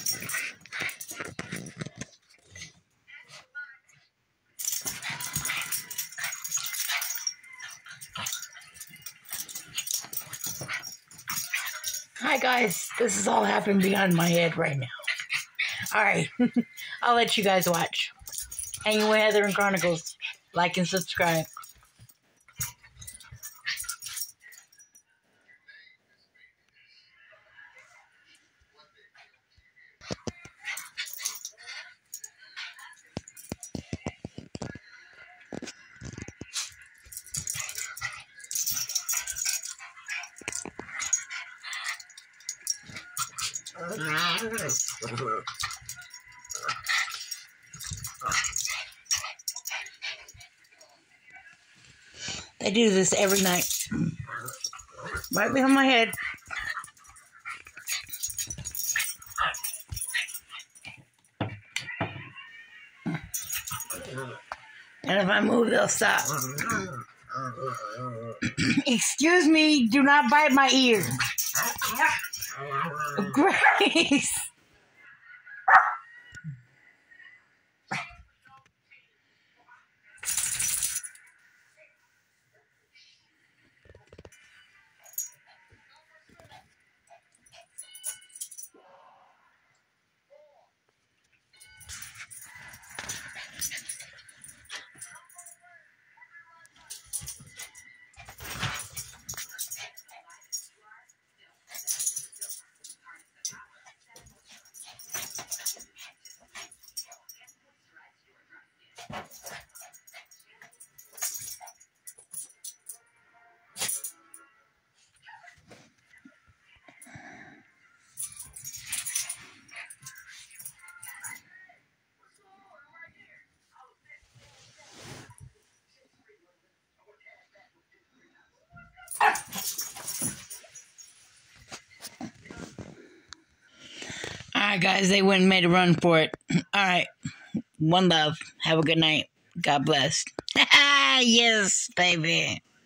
Hi guys, this is all happening behind my head right now. Alright, I'll let you guys watch. Hanging with Heather and Chronicles. Like and subscribe. They do this every night. Right behind my head. And if I move, they'll stop. Excuse me, do not bite my ear. Grace! Alright, guys, they went and made a run for it. Alright, one love. Have a good night. God bless. Yes, baby.